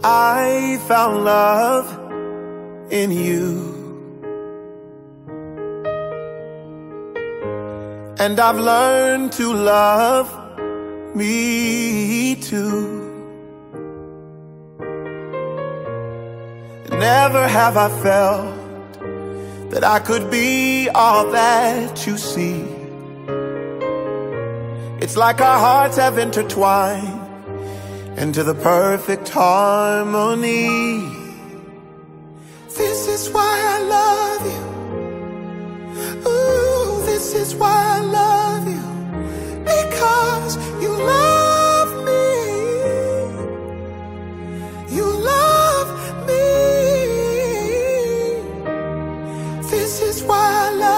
I found love in you, and I've learned to love me too. Never have I felt that I could be all that you see. It's like our hearts have intertwined into the perfect harmony. This is why I love you. Ooh, this is why I love you. Because you love me. You love me. This is why I love you.